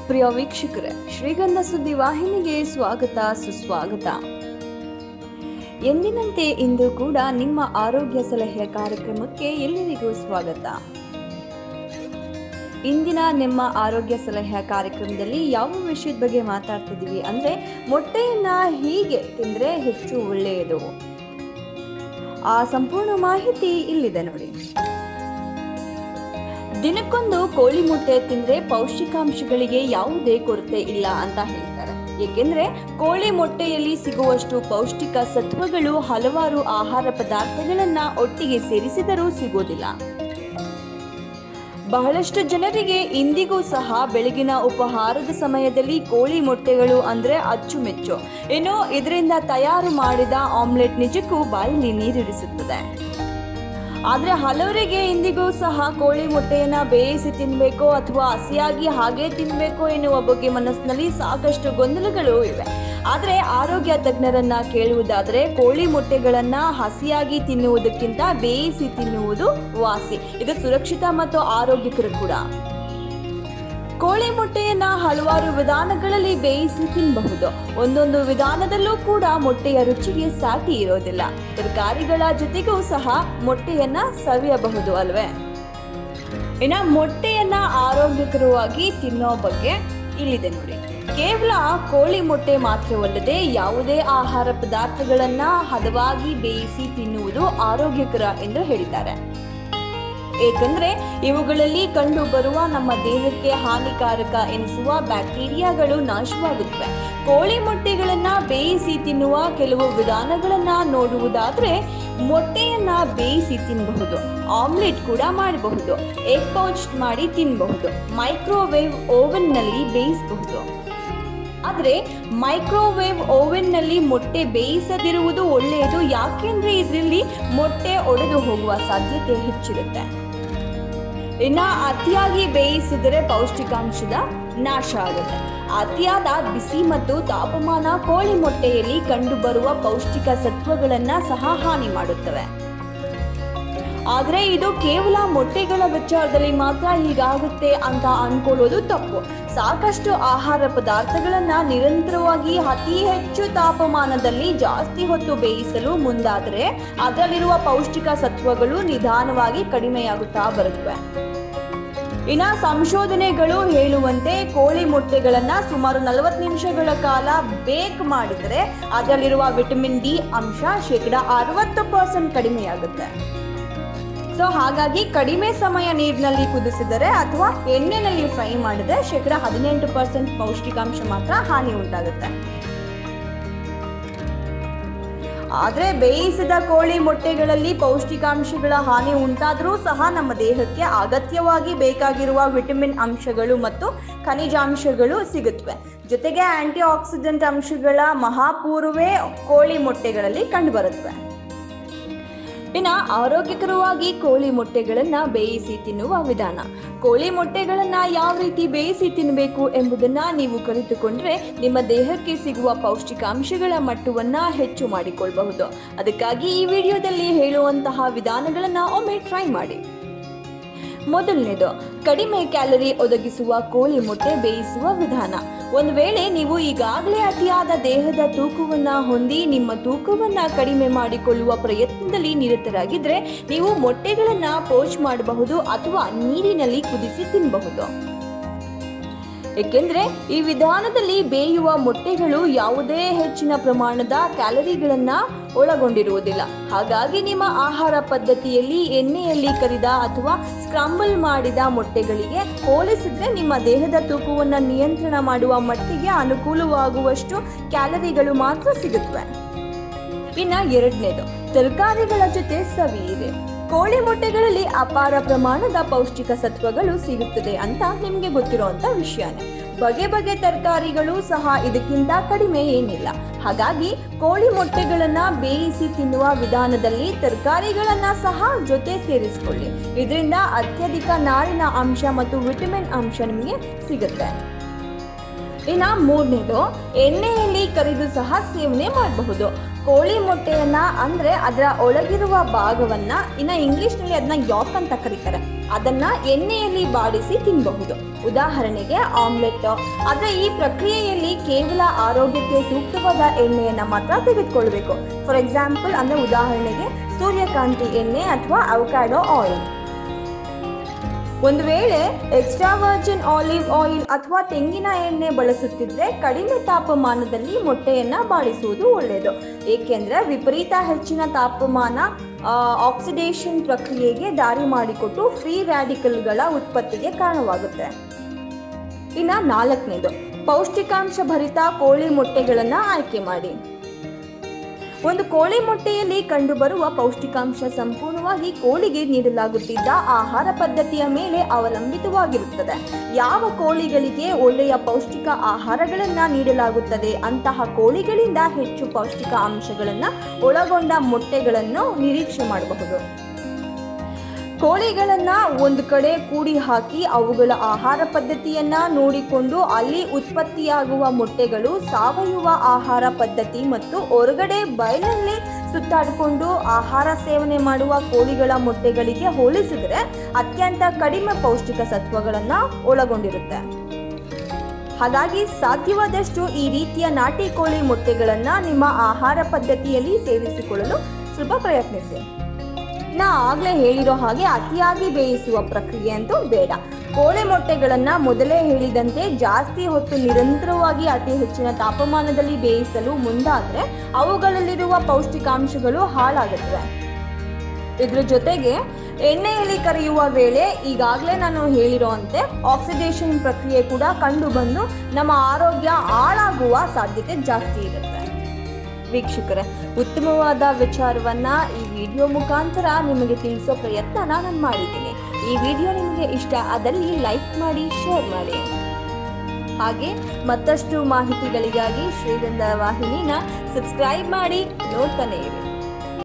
ಪ್ರಿಯ ವೀಕ್ಷಕರೇ, ಶ್ರೀಗಂಧ ಸುದ್ದಿ ವಾಹಿನಿಗೆ ಸ್ವಾಗತ ಸುಸ್ವಾಗತ. ಎಂದಿನಂತೆ ಇಂದು ಕೂಡ ನಿಮ್ಮ ಆರೋಗ್ಯ ಸಲಹೆಯ ಕಾರ್ಯಕ್ರಮಕ್ಕೆ ಎಲ್ಲರಿಗೂ ಸ್ವಾಗತ. ಇಂದಿನ ನಿಮ್ಮ ಆರೋಗ್ಯ ಸಲಹೆಯ ಕಾರ್ಯಕ್ರಮದಲ್ಲಿ ಯಾವ ವಿಷಯದ ಬಗ್ಗೆ ಮಾತಾಡ್ತಿದ್ದೀವಿ ಅಂದ್ರೆ, ಮೊಟ್ಟೆಯನ್ನ ಹೀಗೆ ತಿಂದ್ರೆ ಹೆಚ್ಚು ಒಳ್ಳೆಯದು. ಆ ಸಂಪೂರ್ಣ ಮಾಹಿತಿ ಇಲ್ಲಿದೆ ನೋಡಿ. ದಿನಕ್ಕೊಂದು ಕೋಳಿ ಮೊಟ್ಟೆ ತಿಂದ್ರೆ ಪೌಷ್ಟಿಕಾಂಶಗಳಿಗೆ ಯಾವುದೇ ಕೊರತೆ ಇಲ್ಲ ಅಂತ ಹೇಳ್ತಾರೆ. ಏಕೆಂದ್ರೆ ಕೋಳಿ ಮೊಟ್ಟೆಯಲ್ಲಿ ಸಿಗುವಷ್ಟು ಪೌಷ್ಟಿಕ ಸತ್ವಗಳು ಹಲವಾರು ಆಹಾರ ಪದಾರ್ಥಗಳನ್ನ ಒಟ್ಟಿಗೆ ಸೇರಿಸಿದರೂ ಸಿಗೋದಿಲ್ಲ. ಬಹಳಷ್ಟು ಜನರಿಗೆ ಇಂದಿಗೂ ಸಹ ಬೆಳಗಿನ ಉಪಹಾರದ ಸಮಯದಲ್ಲಿ ಕೋಳಿ ಮೊಟ್ಟೆಗಳು ಅಂದ್ರೆ ಅಚ್ಚುಮೆಚ್ಚು. ಏನೋ ಇದರಿಂದ ತಯಾರು ಮಾಡಿದ ಆಮ್ಲೆಟ್ ನಿಜಕ್ಕೂ ಬಾಯಲ್ಲಿ ನೀರಿರಿಸುತ್ತದೆ. ಆದ್ರೆ ಹಲವರಿಗೆ ಇಂದಿಗೂ ಸಹ ಕೋಳಿ ಮೊಟ್ಟೆಯನ್ನ ಬೇಯಿಸಿ ತಿನ್ಬೇಕೋ ಅಥವಾ ಹಸಿಯಾಗಿ ಹಾಗೆ ತಿನ್ಬೇಕೋ ಎನ್ನುವ ಬಗ್ಗೆ ಮನಸ್ಸಿನಲ್ಲಿ ಸಾಕಷ್ಟು ಗೊಂದಲಗಳು ಇವೆ. ಆದ್ರೆ ಆರೋಗ್ಯ ತಜ್ಞರನ್ನ ಕೇಳುವುದಾದ್ರೆ ಕೋಳಿ ಮೊಟ್ಟೆಗಳನ್ನ ಹಸಿಯಾಗಿ ತಿನ್ನುವುದಕ್ಕಿಂತ ಬೇಯಿಸಿ ತಿನ್ನುವುದು ವಾಸಿ. ಇದು ಸುರಕ್ಷಿತ ಮತ್ತು ಆರೋಗ್ಯಕರ ಕೂಡ. ಕೋಳಿ ಮೊಟ್ಟೆಯನ್ನ ಹಲವಾರು ವಿಧಾನಗಳಲ್ಲಿ ಬೇಯಿಸಿ ತಿನ್ನಬಹುದು. ಒಂದೊಂದು ವಿಧಾನದಲ್ಲೂ ಕೂಡ ಮೊಟ್ಟೆಯ ರುಚಿಗೆ ಸಾಟಿ ಇರೋದಿಲ್ಲ. ತರಕಾರಿಗಳ ಜೊತೆಗೂ ಸಹ ಮೊಟ್ಟೆಯನ್ನ ಸವಿಯಬಹುದು ಅಲ್ವೇ. ಇನ್ನ ಮೊಟ್ಟೆಯನ್ನ ಆರೋಗ್ಯಕರವಾಗಿ ತಿನ್ನೋ ಬಗ್ಗೆ ಇಲ್ಲಿದೆ ನೋಡಿ. ಕೇವಲ ಕೋಳಿ ಮೊಟ್ಟೆ ಮಾತ್ರವಲ್ಲದೆ ಯಾವುದೇ ಆಹಾರ ಪದಾರ್ಥಗಳನ್ನ ಹದವಾಗಿ ಬೇಯಿಸಿ ತಿನ್ನುವುದು ಆರೋಗ್ಯಕರ ಎಂದು ಹೇಳಿದ್ದಾರೆ. ಏಕೆಂದ್ರೆ ಇವುಗಳಲ್ಲಿ ಕಂಡು ಬರುವ ನಮ್ಮ ದೇಹಕ್ಕೆ ಹಾನಿಕಾರಕ ಎನಿಸುವ ಬ್ಯಾಕ್ಟೀರಿಯಾಗಳು ನಾಶವಾಗುತ್ತವೆ. ಕೋಳಿ ಮೊಟ್ಟೆಗಳನ್ನ ಬೇಯಿಸಿ ತಿನ್ನುವ ಕೆಲವು ವಿಧಾನಗಳನ್ನ ನೋಡುವುದಾದ್ರೆ, ಮೊಟ್ಟೆಯನ್ನ ಬೇಯಿಸಿ ತಿನ್ನಬಹುದು, ಆಮ್ಲೆಟ್ ಕೂಡ ಮಾಡಬಹುದು, ಎಗ್ ಪೌಚ್ ಮಾಡಿ ತಿನ್ನಬಹುದು, ಮೈಕ್ರೋವೇವ್ ಓವೆನ್ ನಲ್ಲಿ ಬೇಯಿಸಬಹುದು. ಆದ್ರೆ ಮೈಕ್ರೋವೇವ್ ಓವೆನ್ ನಲ್ಲಿ ಮೊಟ್ಟೆ ಬೇಯಿಸದಿರುವುದು ಒಳ್ಳೆಯದು. ಯಾಕೆಂದ್ರೆ ಇದರಲ್ಲಿ ಮೊಟ್ಟೆ ಒಡೆದು ಹೋಗುವ ಸಾಧ್ಯತೆ ಹೆಚ್ಚಿರುತ್ತೆ. ಇನ್ನ ಅತಿಯಾಗಿ ಬೇಯಿಸಿದರೆ ಪೌಷ್ಟಿಕಾಂಶದ ನಾಶ ಆಗುತ್ತೆ. ಅತಿಯಾದ ಬಿಸಿ ಮತ್ತು ತಾಪಮಾನ ಕೋಳಿ ಮೊಟ್ಟೆಯಲ್ಲಿ ಕಂಡುಬರುವ ಪೌಷ್ಟಿಕ ಸತ್ವಗಳನ್ನ ಸಹ ಹಾನಿ ಮಾಡುತ್ತವೆ. ಆದ್ರೆ ಇದು ಕೇವಲ ಮೊಟ್ಟೆಗಳ ವಿಚಾರದಲ್ಲಿ ಮಾತ್ರ ಹೀಗಾಗುತ್ತೆ ಅಂತ ಅನ್ಕೊಳ್ಳೋದು ತಪ್ಪು. ಸಾಕಷ್ಟು ಆಹಾರ ಪದಾರ್ಥಗಳನ್ನ ನಿರಂತರವಾಗಿ ಅತಿ ಹೆಚ್ಚು ತಾಪಮಾನದಲ್ಲಿ ಜಾಸ್ತಿ ಹೊತ್ತು ಬೇಯಿಸಲು ಮುಂದಾದರೆ ಅದರಲ್ಲಿರುವ ಪೌಷ್ಟಿಕ ಸತ್ವಗಳು ನಿಧಾನವಾಗಿ ಕಡಿಮೆಯಾಗುತ್ತಾ ಬರುತ್ತವೆ. ಇನ್ನ ಸಂಶೋಧನೆಗಳು ಹೇಳುವಂತೆ ಕೋಳಿ ಮೊಟ್ಟೆಗಳನ್ನ ಸುಮಾರು 40 ನಿಮಿಷಗಳ ಕಾಲ ಬೇಕ್ ಮಾಡಿದರೆ ಅದರಲ್ಲಿರುವ ವಿಟಮಿನ್ ಡಿ ಅಂಶ 60% ಕಡಿಮೆಯಾಗುತ್ತೆ. ಸೊ ಹಾಗಾಗಿ ಕಡಿಮೆ ಸಮಯ ನೀರಿನಲ್ಲಿ ಕುದಿಸಿದರೆ ಅಥವಾ ಎಣ್ಣೆನಲ್ಲಿ ಫ್ರೈ ಮಾಡಿದ್ರೆ 18% ಪೌಷ್ಟಿಕಾಂಶ ಮಾತ್ರ ಹಾನಿ ಉಂಟಾಗುತ್ತೆ. ಆದ್ರೆ ಬೇಯಿಸಿದ ಕೋಳಿ ಮೊಟ್ಟೆಗಳಲ್ಲಿ ಪೌಷ್ಟಿಕಾಂಶಗಳ ಹಾನಿ ಉಂಟಾದರೂ ಸಹ ನಮ್ಮ ದೇಹಕ್ಕೆ ಅಗತ್ಯವಾಗಿ ಬೇಕಾಗಿರುವ ವಿಟಮಿನ್ ಅಂಶಗಳು ಮತ್ತು ಖನಿಜಾಂಶಗಳು ಸಿಗುತ್ತವೆ. ಜೊತೆಗೆ ಆಂಟಿ ಆಕ್ಸಿಡೆಂಟ್ ಅಂಶಗಳ ಮಹಾಪೂರ್ವೇ ಕೋಳಿ ಮೊಟ್ಟೆಗಳಲ್ಲಿ ಕಂಡುಬರುತ್ತವೆ. ಇನ್ನು ಆರೋಗ್ಯಕರವಾಗಿ ಕೋಳಿ ಮೊಟ್ಟೆಗಳನ್ನ ಬೇಯಿಸಿ ತಿನ್ನುವ ವಿಧಾನ. ಕೋಳಿ ಮೊಟ್ಟೆಗಳನ್ನ ಯಾವ ರೀತಿ ಬೇಯಿಸಿ ತಿನ್ನಬೇಕು ಎಂಬುದನ್ನ ನೀವು ಕಲಿತುಕೊಂಡ್ರೆ ನಿಮ್ಮ ದೇಹಕ್ಕೆ ಸಿಗುವ ಪೌಷ್ಟಿಕಾಂಶಗಳ ಮಟ್ಟವನ್ನ ಹೆಚ್ಚು ಮಾಡಿಕೊಳ್ಳಬಹುದು. ಅದಕ್ಕಾಗಿ ಈ ವಿಡಿಯೋದಲ್ಲಿ ಹೇಳುವಂತಹ ವಿಧಾನಗಳನ್ನ ಒಮ್ಮೆ ಟ್ರೈ ಮಾಡಿ. ಮೊದಲನೇದು, ಕಡಿಮೆ ಕ್ಯಾಲರಿ ಒದಗಿಸುವ ಕೋಳಿ ಮೊಟ್ಟೆ ಬೇಯಿಸುವ ವಿಧಾನ. ಒಂದು ವೇಳೆ ನೀವು ಈಗಾಗಲೇ ಅತಿಯಾದ ದೇಹದ ತೂಕವನ್ನ ಹೊಂದಿ ನಿಮ್ಮ ತೂಕವನ್ನ ಕಡಿಮೆ ಮಾಡಿಕೊಳ್ಳುವ ಪ್ರಯತ್ನದಲ್ಲಿ ನಿರತರಾಗಿದ್ರೆ ನೀವು ಮೊಟ್ಟೆಗಳನ್ನ ಪೋಚ್ ಮಾಡಬಹುದು ಅಥವಾ ನೀರಿನಲ್ಲಿ ಕುದಿಸಿ ತಿನ್ನಬಹುದು. ಏಕೆಂದ್ರೆ ಈ ವಿಧಾನದಲ್ಲಿ ಬೇಯುವ ಮೊಟ್ಟೆಗಳು ಯಾವುದೇ ಹೆಚ್ಚಿನ ಪ್ರಮಾಣದ ಕ್ಯಾಲರಿಗಳನ್ನ ಒಳಗೊಂಡಿರುವುದಿಲ್ಲ. ಹಾಗಾಗಿ ನಿಮ್ಮ ಆಹಾರ ಪದ್ಧತಿಯಲ್ಲಿ ಎಣ್ಣೆಯಲ್ಲಿ ಕರಿದ ಅಥವಾ ಸ್ಕ್ರಾಂಬಲ್ ಮಾಡಿದ ಮೊಟ್ಟೆಗಳಿಗೆ ಹೋಲಿಸಿದ್ರೆ ನಿಮ್ಮ ದೇಹದ ತೂಕವನ್ನು ನಿಯಂತ್ರಣ ಮಾಡುವ ಮಟ್ಟಿಗೆ ಅನುಕೂಲವಾಗುವಷ್ಟು ಕ್ಯಾಲರಿಗಳು ಮಾತ್ರ ಸಿಗುತ್ತವೆ. ಇನ್ನ ಎರಡನೇದು, ತರಕಾರಿಗಳ ಜೊತೆ ಸವಿಯಿರಿ. ಕೋಳಿ ಮೊಟ್ಟೆಗಳಲ್ಲಿ ಅಪಾರ ಪ್ರಮಾಣದ ಪೌಷ್ಟಿಕ ಸತ್ವಗಳು ಸಿಗುತ್ತದೆ ಅಂತ ನಿಮ್ಗೆ ಗೊತ್ತಿರುವಂತ ವಿಷಯನೇ. ಬಗೆ ಬಗೆ ತರಕಾರಿಗಳು ಸಹ ಇದಕ್ಕಿಂತ ಕಡಿಮೆ ಏನಿಲ್ಲ. ಹಾಗಾಗಿ ಕೋಳಿ ಮೊಟ್ಟೆಗಳನ್ನ ಬೇಯಿಸಿ ತಿನ್ನುವ ವಿಧಾನದಲ್ಲಿ ತರಕಾರಿಗಳನ್ನ ಸಹ ಜೊತೆ ಸೇರಿಸಿಕೊಳ್ಳಿ. ಇದರಿಂದ ಅತ್ಯಧಿಕ ನಾರಿನ ಅಂಶ ಮತ್ತು ವಿಟಮಿನ್ ಅಂಶ ನಿಮಗೆ ಸಿಗುತ್ತೆ. ಇನ್ನ ಮೂರನೇದು, ಎಣ್ಣೆಯಲ್ಲಿ ಕರಿದು ಸಹ ಸೇವನೆ ಮಾಡಬಹುದು. ಕೋಳಿ ಮೊಟ್ಟೆಯನ್ನ ಅಂದ್ರೆ ಅದರ ಒಳಗಿರುವ ಭಾಗವನ್ನ ಇನ್ನ ಇಂಗ್ಲಿಷ್ನಲ್ಲಿ ಅದನ್ನ ಯಾಕ್ ಅಂತ ಕರೀತಾರೆ, ಅದನ್ನ ಎಣ್ಣೆಯಲ್ಲಿ ಬಾಡಿಸಿ ತಿನ್ನಬಹುದು. ಉದಾಹರಣೆಗೆ ಆಮ್ಲೆಟ್. ಆದ್ರೆ ಈ ಪ್ರಕ್ರಿಯೆಯಲ್ಲಿ ಕೇವಲ ಆರೋಗ್ಯಕ್ಕೆ ಸೂಕ್ತವಾದ ಎಣ್ಣೆಯನ್ನ ಮಾತ್ರ ತೆಗೆದುಕೊಳ್ಬೇಕು. ಫಾರ್ ಎಕ್ಸಾಂಪಲ್ ಅಂದ್ರೆ ಉದಾಹರಣೆಗೆ ಸೂರ್ಯಕಾಂತಿ ಎಣ್ಣೆ ಅಥವಾ ಅವಕಾಡೋ ಆಯಿಲ್. ಒಂದು ವೇಳೆ ಎಕ್ಸ್ಟ್ರಾ ವರ್ಜಿನ್ ಆಲಿವ್ ಆಯಿಲ್ ಅಥವಾ ತೆಂಗಿನ ಎಣ್ಣೆ ಬಳಸುತ್ತಿದ್ರೆ ಕಡಿಮೆ ತಾಪಮಾನದಲ್ಲಿ ಮೊಟ್ಟೆಯನ್ನ ಬಾಡಿಸುವುದು ಒಳ್ಳೆಯದು. ಏಕೆಂದ್ರೆ ವಿಪರೀತ ಹೆಚ್ಚಿನ ತಾಪಮಾನ ಆಕ್ಸಿಡೇಷನ್ ಪ್ರಕ್ರಿಯೆಗೆ ದಾರಿ ಮಾಡಿಕೊಟ್ಟು ಫ್ರೀ ರ್ಯಾಡಿಕಲ್ಗಳ ಉತ್ಪತ್ತಿಗೆ ಕಾರಣವಾಗುತ್ತೆ. ಇನ್ನು 4ನೇದು, ಪೌಷ್ಟಿಕಾಂಶ ಭರಿತ ಕೋಳಿ ಮೊಟ್ಟೆಗಳನ್ನ ಆಯ್ಕೆ ಮಾಡಿ. ಒಂದು ಕೋಳಿ ಮೊಟ್ಟೆಯಲ್ಲಿ ಕಂಡುಬರುವ ಪೌಷ್ಟಿಕಾಂಶ ಸಂಪೂರ್ಣವಾಗಿ ಕೋಳಿಗೆ ನೀಡಲಾಗುತ್ತಿದ್ದ ಆಹಾರ ಪದ್ಧತಿಯ ಮೇಲೆ ಅವಲಂಬಿತವಾಗಿರುತ್ತದೆ. ಯಾವ ಕೋಳಿಗಳಿಗೆ ಒಳ್ಳೆಯ ಪೌಷ್ಟಿಕ ಆಹಾರಗಳನ್ನು ನೀಡಲಾಗುತ್ತದೆ ಅಂತಹ ಕೋಳಿಗಳಿಂದ ಹೆಚ್ಚು ಪೌಷ್ಟಿಕ ಅಂಶಗಳನ್ನು ಒಳಗೊಂಡ ಮೊಟ್ಟೆಗಳನ್ನು ನಿರೀಕ್ಷೆ ಮಾಡಬಹುದು. ಕೋಳಿಗಳನ್ನ ಒಂದು ಕಡೆ ಕೂಡಿ ಹಾಕಿ ಅವುಗಳ ಆಹಾರ ಪದ್ಧತಿಯನ್ನ ನೋಡಿಕೊಂಡು ಅಲ್ಲಿ ಉತ್ಪತ್ತಿಯಾಗುವ ಮೊಟ್ಟೆಗಳು ಸಾವಯವ ಆಹಾರ ಪದ್ಧತಿ ಮತ್ತು ಹೊರಗಡೆ ಬಯಲಲ್ಲಿ ಸುತ್ತಾಡಿಕೊಂಡು ಆಹಾರ ಸೇವನೆ ಮಾಡುವ ಕೋಳಿಗಳ ಮೊಟ್ಟೆಗಳಿಗೆ ಹೋಲಿಸಿದರೆ ಅತ್ಯಂತ ಕಡಿಮೆ ಪೌಷ್ಟಿಕ ಸತ್ವಗಳನ್ನ ಒಳಗೊಂಡಿರುತ್ತೆ. ಹಾಗಾಗಿ ಸಾಧ್ಯವಾದಷ್ಟು ಈ ರೀತಿಯ ನಾಟಿ ಕೋಳಿ ಮೊಟ್ಟೆಗಳನ್ನ ನಿಮ್ಮ ಆಹಾರ ಪದ್ಧತಿಯಲ್ಲಿ ಸೇರಿಸಿಕೊಳ್ಳಲು ಸ್ವಲ್ಪ ಪ್ರಯತ್ನಿಸಿ. ನಾ ಆಗಲೇ ಹೇಳಿರೋ ಹಾಗೆ ಅತಿಯಾಗಿ ಬೇಯಿಸುವ ಪ್ರಕ್ರಿಯೆ ಅಂತೂ ಬೇಡ. ಕೋಳಿ ಮೊಟ್ಟೆಗಳನ್ನು ಮೊದಲೇ ಹೇಳಿದಂತೆ ಜಾಸ್ತಿ ಹೊತ್ತು ನಿರಂತರವಾಗಿ ಅತಿ ಹೆಚ್ಚಿನ ತಾಪಮಾನದಲ್ಲಿ ಬೇಯಿಸಲು ಮುಂದಾದರೆ ಅವುಗಳಲ್ಲಿರುವ ಪೌಷ್ಟಿಕಾಂಶಗಳು ಹಾಳಾಗುತ್ತವೆ. ಇದ್ರ ಜೊತೆಗೆ ಎಣ್ಣೆಯಲ್ಲಿ ಕರಿಯುವ ವೇಳೆ ಈಗಾಗಲೇ ನಾನು ಹೇಳಿರೋ ಅಂತೆ ಆಕ್ಸಿಡೇಷನ್ ಪ್ರಕ್ರಿಯೆ ಕೂಡ ಕಂಡು ಬಂದು ನಮ್ಮ ಆರೋಗ್ಯ ಹಾಳಾಗುವ ಸಾಧ್ಯತೆ ಜಾಸ್ತಿ ಇರುತ್ತೆ. ವೀಕ್ಷಕರೇ, ಉತ್ತಮವಾದ ವಿಚಾರವನ್ನ ಈ ವಿಡಿಯೋ ಮುಖಾಂತರ ನಿಮಗೆ ತಿಳಿಸೋ ಪ್ರಯತ್ನ ನಾನು ಮಾಡಿದ್ದೀನಿ. ಈ ವಿಡಿಯೋ ನಿಮಗೆ ಇಷ್ಟ ಆದಲ್ಲಿ ಲೈಕ್ ಮಾಡಿ, ಶೇರ್ ಮಾಡಿ. ಹಾಗೆ ಮತ್ತಷ್ಟು ಮಾಹಿತಿಗಳಿಗಾಗಿ ಶ್ರೀಗಂಧ ವಾಹಿನಿನ ಸಬ್ಸ್ಕ್ರೈಬ್ ಮಾಡಿ ನೋಡ್ತಾನೆ ಇರಿ.